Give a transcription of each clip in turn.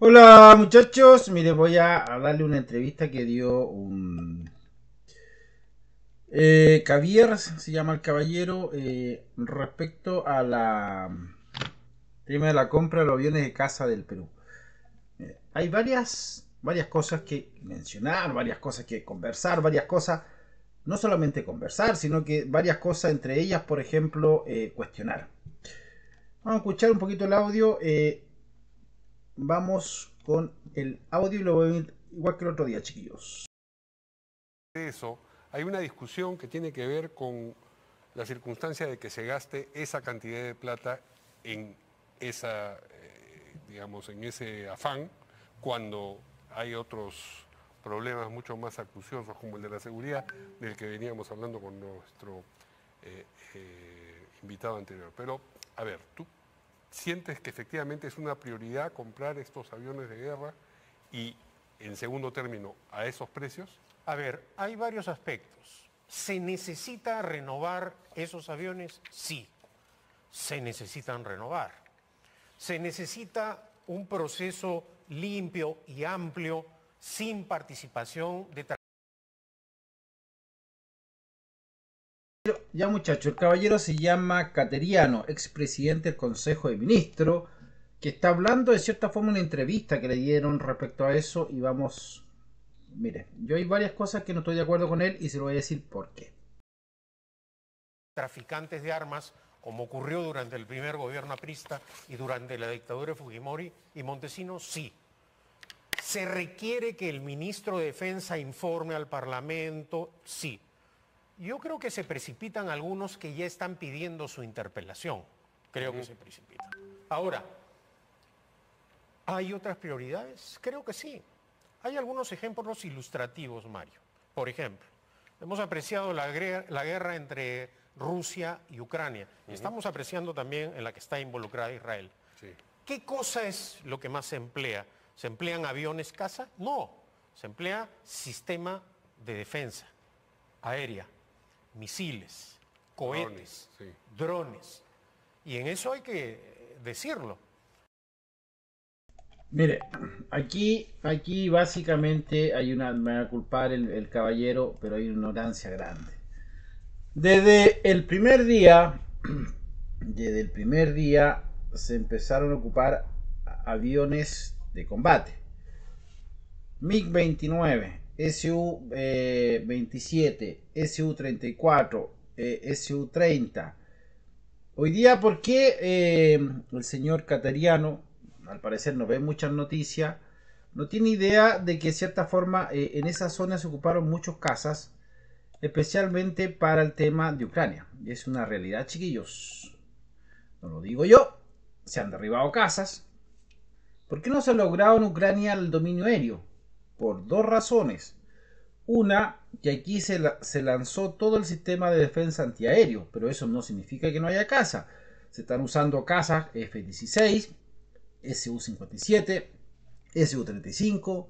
Hola muchachos, mire, voy a darle una entrevista que dio un Javier, se llama el caballero, respecto a la tema de la compra de los aviones de caza del Perú. Hay varias cosas que mencionar, varias cosas que conversar, varias cosas, no solamente conversar, sino que varias cosas, entre ellas, por ejemplo, cuestionar. Vamos a escuchar un poquito el audio. Vamos con el audio y lo voy a ver igual que el otro día, chiquillos. Eso, hay una discusión que tiene que ver con la circunstancia de que se gaste esa cantidad de plata en esa, digamos, en ese afán, cuando hay otros problemas mucho más acuciosos como el de la seguridad, del que veníamos hablando con nuestro invitado anterior. Pero, a ver, ¿tú sientes que efectivamente es una prioridad comprar estos aviones de guerra y, en segundo término, a esos precios? A ver, hay varios aspectos. ¿Se necesita renovar esos aviones? Sí, se necesitan renovar. Se necesita un proceso limpio y amplio, sin participación de... Ya muchacho, el caballero se llama Cateriano, expresidente del Consejo de Ministros, que está hablando de cierta forma en una entrevista que le dieron respecto a eso y vamos... Mire, yo hay varias cosas que no estoy de acuerdo con él y se lo voy a decir por qué. traficantes de armas, como ocurrió durante el primer gobierno aprista y durante la dictadura de Fujimori y Montesinos, sí. ¿Se requiere que el ministro de Defensa informe al Parlamento? Sí. Yo creo que se precipitan algunos que ya están pidiendo su interpelación. Creo que se precipitan. Ahora, ¿hay otras prioridades? Creo que sí. Hay algunos ejemplos ilustrativos, Mario. Por ejemplo, hemos apreciado la guerra entre Rusia y Ucrania. Y estamos apreciando también en la que está involucrada Israel. Sí. ¿Qué cosa es lo que más se emplea? ¿Se emplean aviones caza? No. Se emplea sistema de defensa aérea, misiles, cohetes, drones. Y en eso hay que decirlo. Mire, aquí básicamente hay una... Me va a culpar el caballero, pero hay una ignorancia grande. Desde el primer día, desde el primer día se empezaron a ocupar aviones de combate. MiG-29, Su-27, Su-34, Su-30. Hoy día, ¿por qué el señor Cateriano, al parecer no ve muchas noticias, no tiene idea de que de cierta forma en esa zona se ocuparon muchos cazas, especialmente para el tema de Ucrania? Y es una realidad, chiquillos. No lo digo yo, se han derribado casas. ¿Por qué no se ha logrado en Ucrania el dominio aéreo? Por dos razones. Una, que aquí se lanzó todo el sistema de defensa antiaéreo, pero eso no significa que no haya caza. Se están usando cazas F-16, Su-57, Su-35,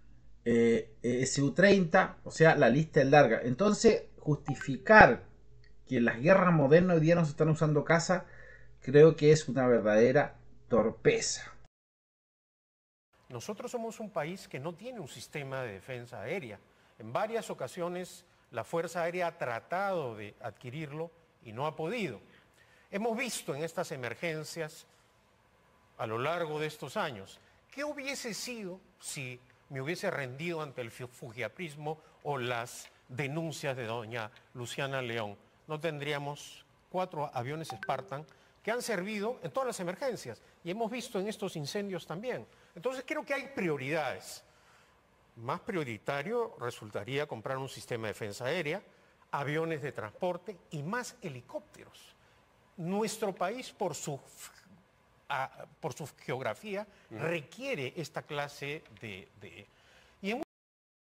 Su-30, o sea, la lista es larga. Entonces, justificar que en las guerras modernas hoy día no se están usando caza, creo que es una verdadera torpeza. Nosotros somos un país que no tiene un sistema de defensa aérea. En varias ocasiones la Fuerza Aérea ha tratado de adquirirlo y no ha podido. Hemos visto en estas emergencias a lo largo de estos años qué hubiese sido si me hubiese rendido ante el fujiaprismo o las denuncias de doña Luciana León. No tendríamos 4 aviones Spartan que han servido en todas las emergencias y hemos visto en estos incendios también. Entonces creo que hay prioridades. Más prioritario resultaría comprar un sistema de defensa aérea, aviones de transporte y más helicópteros. Nuestro país, por su geografía, requiere esta clase y en...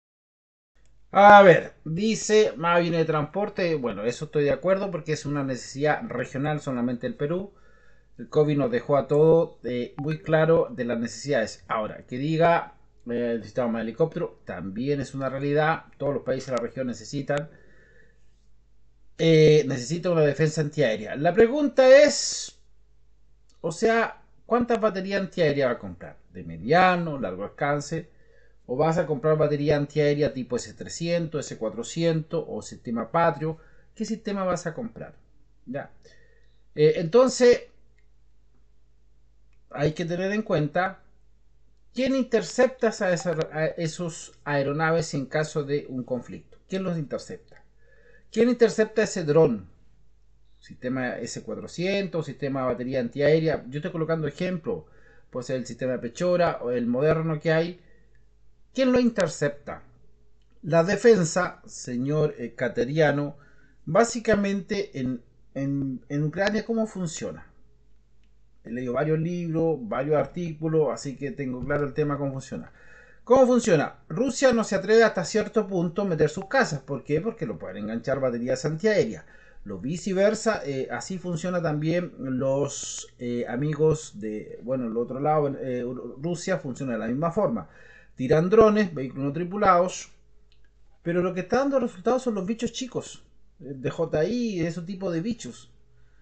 A ver, dice más bien de transporte. Bueno, eso estoy de acuerdo porque es una necesidad regional solamente el Perú. El COVID nos dejó a todos muy claro de las necesidades. Ahora, que diga el sistema de helicóptero también es una realidad. Todos los países de la región necesitan una defensa antiaérea. La pregunta es, o sea, ¿cuántas baterías antiaéreas va a comprar? ¿De mediano, largo alcance? ¿O vas a comprar batería antiaérea tipo S300, S400 o sistema Patriot? ¿Qué sistema vas a comprar? Ya. Entonces, hay que tener en cuenta quién intercepta a esos aeronaves en caso de un conflicto. ¿Quién los intercepta? ¿Quién intercepta ese dron? Sistema S400, sistema de batería antiaérea. Yo estoy colocando ejemplo. Puede ser el sistema de Pechora o el moderno que hay. ¿Quién lo intercepta? La defensa, señor Kateriano, básicamente en Ucrania, ¿cómo funciona? He leído varios libros, varios artículos, así que tengo claro el tema cómo funciona. ¿Cómo funciona? Rusia no se atreve hasta cierto punto a meter sus casas. ¿Por qué? Porque lo pueden enganchar baterías antiaéreas. Lo viceversa, así funciona también los amigos de, bueno, el otro lado, Rusia funciona de la misma forma. Tiran drones, vehículos no tripulados, pero lo que está dando resultados son los bichos chicos, DJI, ese tipo de bichos.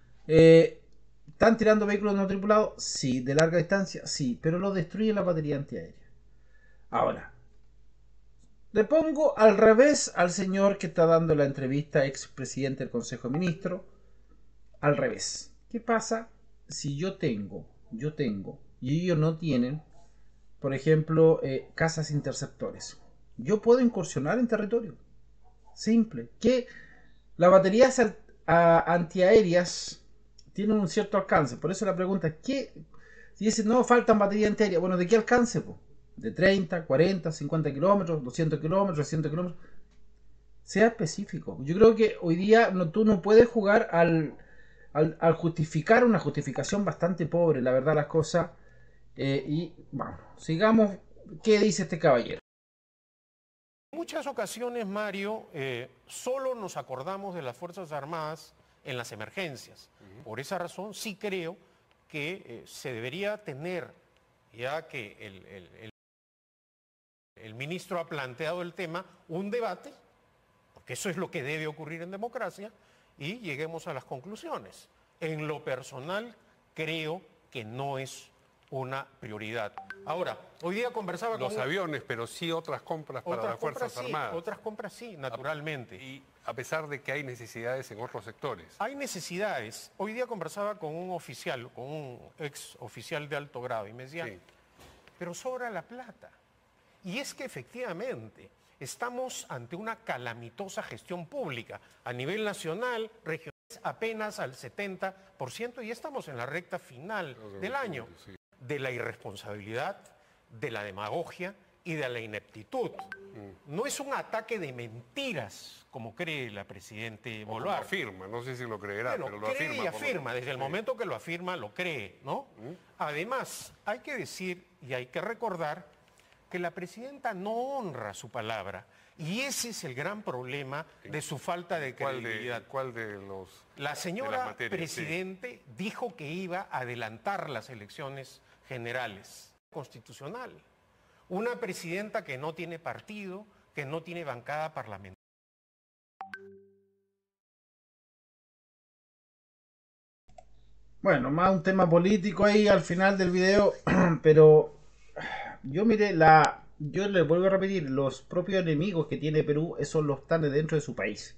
¿Están tirando vehículos no tripulados? Sí. ¿De larga distancia? Sí, pero lo destruye la batería antiaérea. Ahora, le pongo al revés al señor que está dando la entrevista, ex presidente del Consejo de Ministros. Al revés. ¿Qué pasa si yo tengo y ellos no tienen, por ejemplo, cazas interceptores? Yo puedo incursionar en territorio. Simple. Que las baterías antiaéreas tienen un cierto alcance. Por eso la pregunta es, ¿qué? Si dicen, no, faltan baterías antiaéreas. Bueno, ¿de qué alcance? De 30, 40, 50 kilómetros, 200 kilómetros, 300 kilómetros. Sea específico. Yo creo que hoy día tú no puedes jugar al justificar una justificación bastante pobre, la verdad, las cosas. Y vamos, sigamos. ¿Qué dice este caballero? En muchas ocasiones, Mario, solo nos acordamos de las Fuerzas Armadas en las emergencias. Por esa razón, sí creo que se debería tener, ya que el ministro ha planteado el tema, un debate, porque eso es lo que debe ocurrir en democracia, y lleguemos a las conclusiones. En lo personal, creo que no es una prioridad. Ahora, hoy día conversaba con... Los aviones, pero sí otras compras para las Fuerzas Armadas. Otras compras sí, naturalmente. Y a pesar de que hay necesidades en otros sectores. Hay necesidades. Hoy día conversaba con un oficial, con un ex oficial de alto grado, y me decía, sí, pero sobra la plata. Y es que efectivamente estamos ante una calamitosa gestión pública. A nivel nacional, regional, apenas al 70%, y estamos en la recta final del año. Sí. De la irresponsabilidad, de la demagogia y de la ineptitud. No es un ataque de mentiras, como cree la Presidente Boluarte. Lo afirma, no sé si lo creerá, bueno, pero lo cree afirma. Y afirma, desde el momento que lo afirma, lo cree, ¿no? Además, hay que decir y hay que recordar que la Presidenta no honra su palabra. Y ese es el gran problema de su falta de credibilidad. ¿Cuál de los...? La señora Presidente dijo que iba a adelantar las elecciones generales constitucional. Una presidenta que no tiene partido, que no tiene bancada parlamentaria. Bueno, más un tema político ahí al final del video, pero yo mire, yo les vuelvo a repetir, los propios enemigos que tiene Perú, esos los están dentro de su país.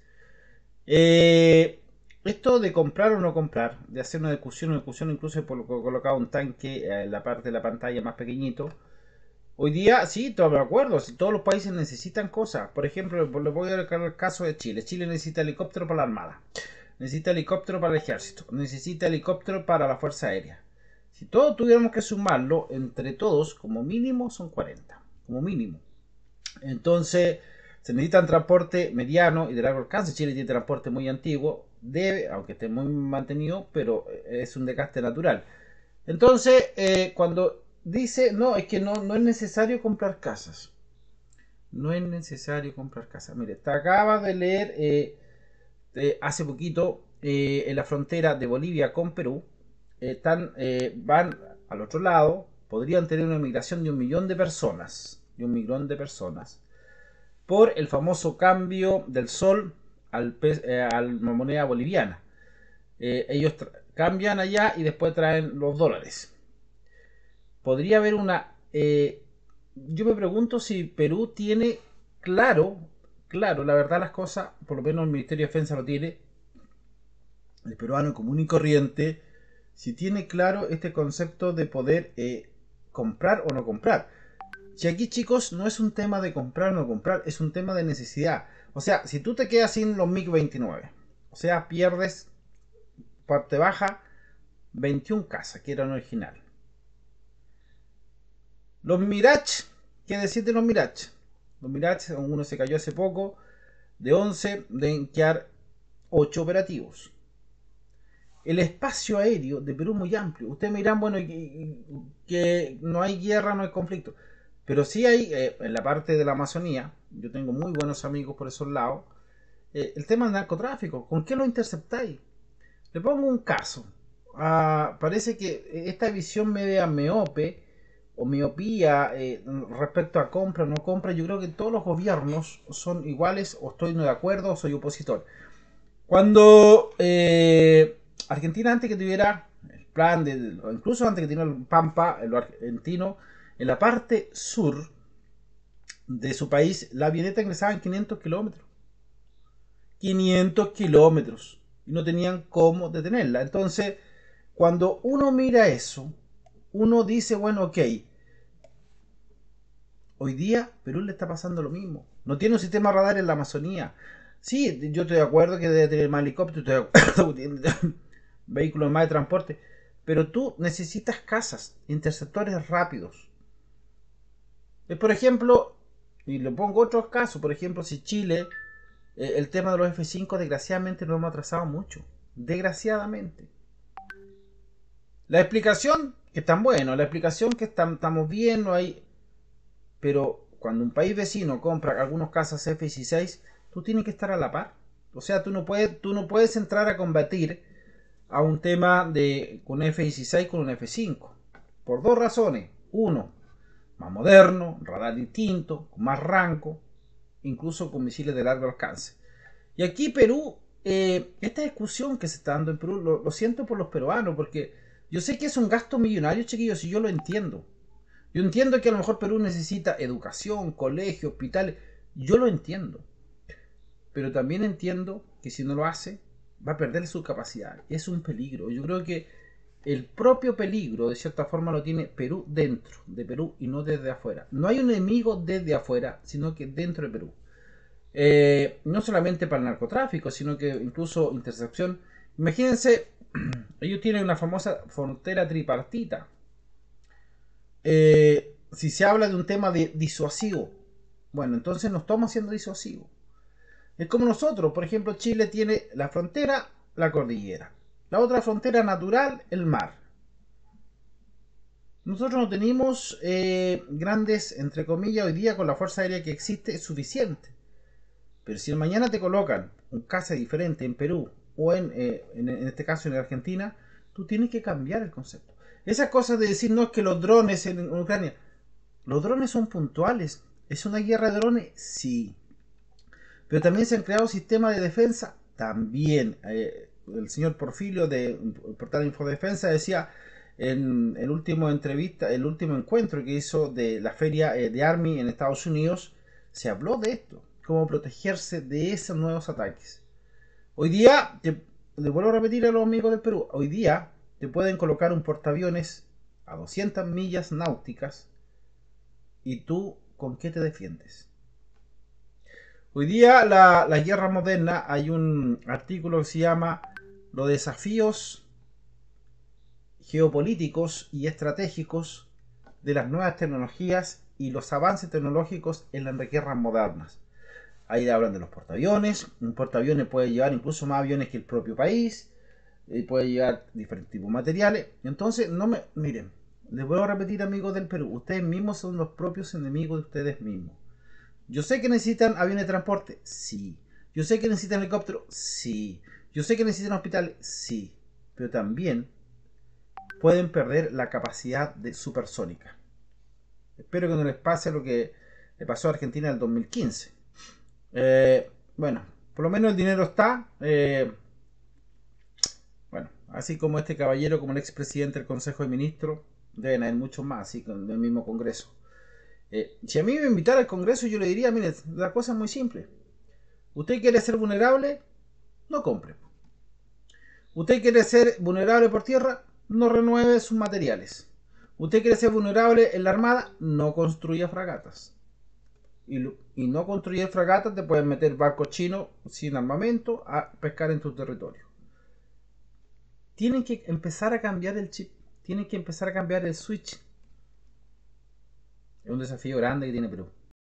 Esto de comprar o no comprar, de hacer una discusión incluso por colocar un tanque en la parte de la pantalla más pequeñito. Hoy día, sí, todo de acuerdo, si todos los países necesitan cosas. Por ejemplo, les voy a dar el caso de Chile. Chile necesita helicóptero para la Armada, necesita helicóptero para el Ejército, necesita helicóptero para la Fuerza Aérea. Si todos tuviéramos que sumarlo, entre todos, como mínimo son 40, como mínimo. Entonces, se necesita transporte mediano y de largo alcance. Chile tiene transporte muy antiguo, aunque esté muy mantenido, pero es un desgaste natural. Entonces, cuando dice, no, es que no es necesario comprar casas. No es necesario comprar casas. Mire, te acaba de leer hace poquito en la frontera de Bolivia con Perú. Van al otro lado, podrían tener una migración de 1 millón de personas. Por el famoso cambio del sol a la moneda boliviana. Ellos cambian allá y después traen los dólares. podría haber una... yo me pregunto si Perú tiene claro, la verdad las cosas, por lo menos el Ministerio de Defensa lo tiene, el peruano común y corriente, si tiene claro este concepto de poder comprar o no comprar. Si aquí, chicos, no es un tema de comprar o no comprar, es un tema de necesidad. O sea, si tú te quedas sin los MiG-29, o sea, pierdes parte baja 21 casas, que eran original. Los Mirage, ¿qué decir de los Mirage? Los Mirage, uno se cayó hace poco, de 11 deben quedar 8 operativos. El espacio aéreo de Perú es muy amplio. Ustedes me dirán, bueno, que no hay guerra, no hay conflicto. Pero sí hay, en la parte de la Amazonía, yo tengo muy buenos amigos por esos lados, el tema del narcotráfico. ¿Con qué lo interceptáis? Le pongo un caso. Parece que esta visión media miope o miopía respecto a compra o no compra, yo creo que todos los gobiernos son iguales, o estoy no de acuerdo o soy opositor. Cuando Argentina, antes que tuviera el plan, incluso antes que tuviera el Pampa, el argentino, en la parte sur de su país, la avioneta ingresaba en 500 kilómetros. 500 kilómetros. Y no tenían cómo detenerla. Entonces, cuando uno mira eso, uno dice, bueno, ok, hoy día Perú le está pasando lo mismo. No tiene un sistema radar en la Amazonía. Sí, yo estoy de acuerdo que debe tener más helicóptero, estoy de acuerdo que tiene vehículos más de transporte, pero tú necesitas casas, interceptores rápidos. Por ejemplo, y le pongo otros casos, por ejemplo, si Chile, el tema de los F-5, desgraciadamente lo hemos atrasado mucho. Desgraciadamente. La explicación, que es tan bueno, la explicación que estamos bien, no hay... Pero cuando un país vecino compra algunos cazas F-16, tú tienes que estar a la par. O sea, tú no puedes entrar a combatir a un tema de con F-16 con un F-5. Por dos razones. Uno, más moderno, radar distinto, con más rango, incluso con misiles de largo alcance. Y aquí Perú, esta discusión que se está dando en Perú, lo siento por los peruanos, porque yo sé que es un gasto millonario, chiquillos, y yo lo entiendo. Yo entiendo que a lo mejor Perú necesita educación, colegio, hospitales, yo lo entiendo. Pero también entiendo que si no lo hace, va a perder su capacidad. Es un peligro. Yo creo que el propio peligro, de cierta forma, lo tiene Perú dentro de Perú y no desde afuera. No hay un enemigo desde afuera, sino que dentro de Perú. No solamente para el narcotráfico, sino que incluso intercepción. Imagínense, ellos tienen una famosa frontera tripartita. Si se habla de un tema de disuasivo, bueno, entonces no estamos haciendo disuasivo. Es como nosotros, por ejemplo, Chile tiene la frontera, la cordillera. La otra frontera natural, el mar. Nosotros no tenemos grandes, entre comillas, hoy día con la fuerza aérea que existe es suficiente. Pero si mañana te colocan un caza diferente en Perú o en este caso en Argentina, tú tienes que cambiar el concepto. Esas cosas de decir, no, es que los drones en Ucrania, los drones son puntuales. ¿Es una guerra de drones? Sí. Pero también se han creado sistemas de defensa. También. El señor Porfirio de Portal Infodefensa decía en el último entrevista, el último encuentro que hizo de la feria de Army en Estados Unidos, se habló de esto, cómo protegerse de esos nuevos ataques. Hoy día, le vuelvo a repetir a los amigos del Perú, hoy día te pueden colocar un portaaviones a 200 millas náuticas y tú, ¿con qué te defiendes? Hoy día la guerra moderna, hay un artículo que se llama Los desafíos geopolíticos y estratégicos de las nuevas tecnologías y los avances tecnológicos en las guerras modernas. Ahí hablan de los portaaviones. Un portaaviones puede llevar incluso más aviones que el propio país. Puede llevar diferentes tipos de materiales. Entonces, miren, les voy a repetir, amigos del Perú, ustedes mismos son los propios enemigos de ustedes mismos. Yo sé que necesitan aviones de transporte, sí. Yo sé que necesitan helicópteros, sí. Yo sé que necesitan hospitales, sí. Pero también pueden perder la capacidad de supersónica. Espero que no les pase lo que le pasó a Argentina en el 2015. Bueno, por lo menos el dinero está. Bueno, así como este caballero, como el expresidente del Consejo de Ministros, Deben haber muchos más, así con el mismo Congreso. Si a mí me invitara al Congreso, yo le diría, mire, la cosa es muy simple. ¿Usted quiere ser vulnerable? No compre. ¿Usted quiere ser vulnerable por tierra? No renueve sus materiales. ¿Usted quiere ser vulnerable en la armada? No construya fragatas. Y no construir fragatas te pueden meter barcos chinos sin armamento a pescar en tu territorio. Tienen que empezar a cambiar el chip. Tienen que empezar a cambiar el switch. Es un desafío grande que tiene Perú.